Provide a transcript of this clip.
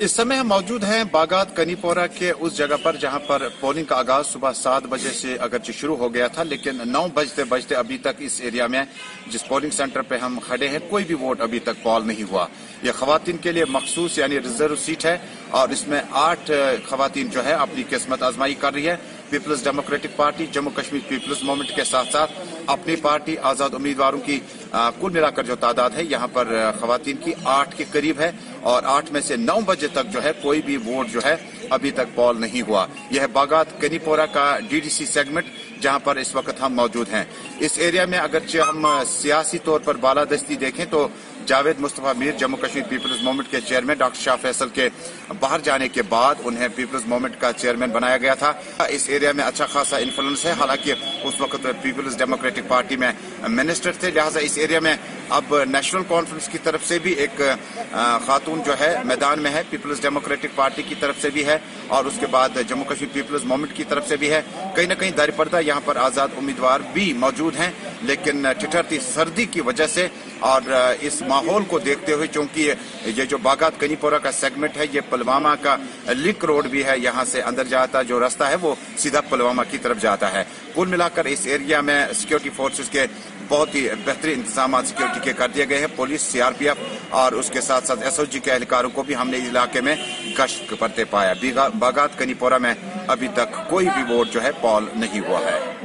इस समय हम मौजूद हैं बागात कनीपोरा के उस जगह पर जहां पर पोलिंग का आगाज सुबह 7 बजे से अगरचे शुरू हो गया था, लेकिन 9 बजते बजते अभी तक इस एरिया में जिस पोलिंग सेंटर पे हम खड़े हैं कोई भी वोट अभी तक पॉल नहीं हुआ। यह खवातीन के लिए मखसूस यानी रिजर्व सीट है और इसमें 8 खवातीन जो है अपनी किस्मत आजमाई कर रही है। Peoples Democratic Party, Jammu Kashmir Peoples Movement के साथ साथ अपनी पार्टी आजाद उम्मीदवारों की कुल मिलाकर जो तादाद है यहाँ पर खवातीन की 8 के करीब है और 8 में से 9 बजे तक जो है कोई भी वोट जो है अभी तक पॉल नहीं हुआ। यह बागात कनीपोरा का डीडीसी सेगमेंट जहां पर इस वक्त हम मौजूद हैं। इस एरिया में अगरचे हम सियासी तौर पर बालादस्ती देखें तो जावेद मुस्तफा मीर जम्मू कश्मीर पीपल्स मूवमेंट के चेयरमैन डॉक्टर शाह फैसल के बाहर जाने के बाद उन्हें पीपल्स मूवमेंट का चेयरमैन बनाया गया था। इस एरिया में अच्छा खासा इन्फ्लुएंस है, हालांकि उस वक्त पीपल्स डेमोक्रेटिक पार्टी में मिनिस्टर थे, लिहाजा इस एरिया में अब नेशनल कॉन्फ्रेंस की तरफ से भी एक खातून जो है मैदान में है, पीपल्स डेमोक्रेटिक पार्टी की तरफ से भी है और उसके बाद जम्मू कश्मीर पीपल्स मूवमेंट की तरफ से भी है। कहीं न कहीं दायरेपर्दा यहाँ पर आजाद उम्मीदवार भी मौजूद हैं, लेकिन ठिठुरती सर्दी की वजह से और इस माहौल को देखते हुए, चूंकि ये जो बागात कनीपोरा का सेगमेंट है ये पुलवामा का लिंक रोड भी है, यहाँ से अंदर जाता जो रास्ता है वो सीधा पुलवामा की तरफ जाता है। कुल मिलाकर इस एरिया में सिक्योरिटी फोर्सेस के बहुत ही बेहतरीन इंतजाम सिक्योरिटी के कर दिए गए हैं। पुलिस, सीआरपीएफ और उसके साथ साथ एसओजी के एहलकारों को भी हमने इस इलाके में गश्त करते पाया। बागात कनीपोरा में अभी तक कोई भी वोट जो है पॉल नहीं हुआ है।